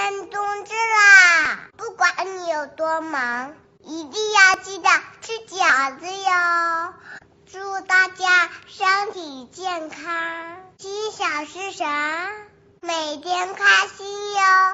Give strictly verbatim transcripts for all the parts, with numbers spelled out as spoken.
冬至啦！不管你有多忙，一定要记得吃饺子哟。祝大家身体健康，心想事成，每天开心哟。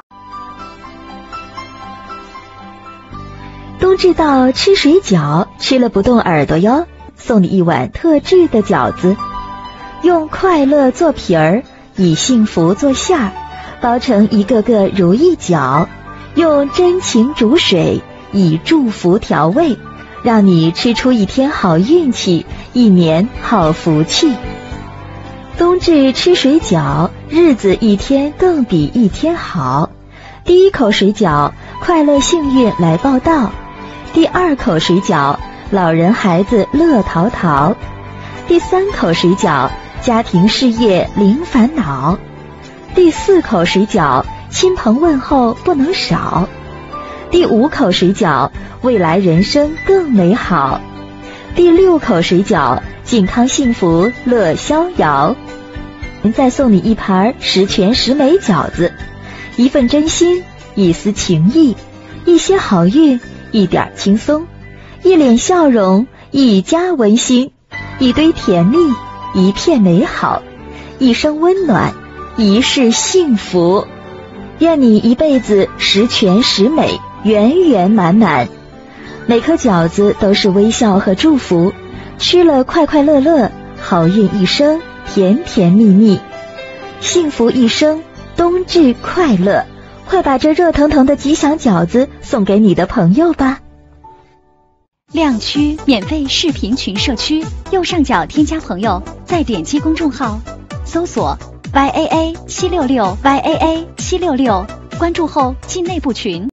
冬至到，吃水饺，吃了不动耳朵哟。送你一碗特制的饺子，用快乐做皮儿，以幸福做馅儿，包成一个个如意饺，用真情煮水，以祝福调味，让你吃出一天好运气，一年好福气。冬至吃水饺，日子一天更比一天好。第一口水饺，快乐幸运来报道；第二口水饺，老人孩子乐淘淘；第三口水饺，家庭事业零烦恼；第四口水饺，亲朋问候不能少；第五口水饺，未来人生更美好；第六口水饺，健康幸福乐逍遥。再送你一盘十全十美饺子，一份真心，一丝情意，一些好运，一点轻松，一脸笑容，一家温馨，一堆甜蜜，一片美好，一生温暖，一世幸福。愿你一辈子十全十美，圆圆满满。每颗饺子都是微笑和祝福，吃了快快乐乐，好运一生，甜甜蜜蜜，幸福一生，冬至快乐。快把这热腾腾的吉祥饺子送给你的朋友吧。 亮区免费视频群社区，右上角添加朋友，再点击公众号，搜索 Y A A 七六六 Y A A 七六六，关注后进内部群。